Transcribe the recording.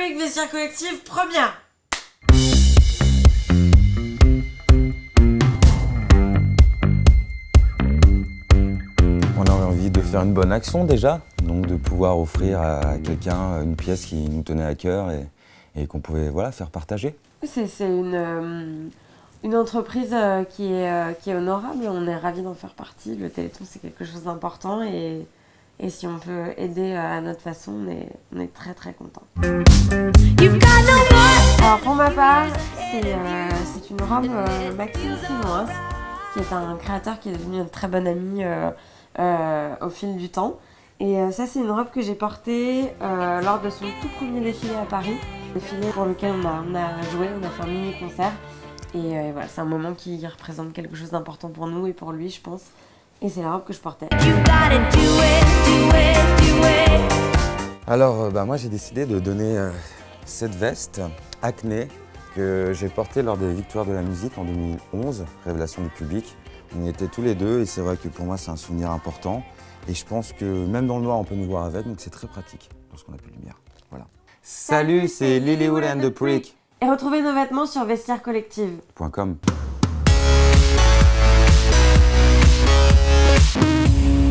avec Vestiaire Collective, première. On avait envie de faire une bonne action déjà, donc de pouvoir offrir à quelqu'un une pièce qui nous tenait à cœur et qu'on pouvait faire partager. C'est une entreprise qui est honorable, on est ravis d'en faire partie. Le Téléthon, c'est quelque chose d'important et si on peut aider à notre façon, on est très très contents. Alors pour ma part, c'est une robe Maxime Simoas, qui est un créateur qui est devenu un très bon ami au fil du temps. Et ça, c'est une robe que j'ai portée lors de son tout premier défilé à Paris. Défilé pour lequel on a joué, on a fait un mini-concert. Et voilà, c'est un moment qui représente quelque chose d'important pour nous et pour lui, je pense. Et c'est la robe que je portais. Alors, moi j'ai décidé de donner cette veste Acné que j'ai portée lors des Victoires de la musique en 2011, révélation du public. On y était tous les deux et c'est vrai que pour moi c'est un souvenir important. Et je pense que même dans le noir on peut nous voir avec, donc c'est très pratique lorsqu'on n'a plus de lumière. Voilà. Salut, c'est Lilywood and the Prick. Et retrouvez nos vêtements sur vestiairecollective.com.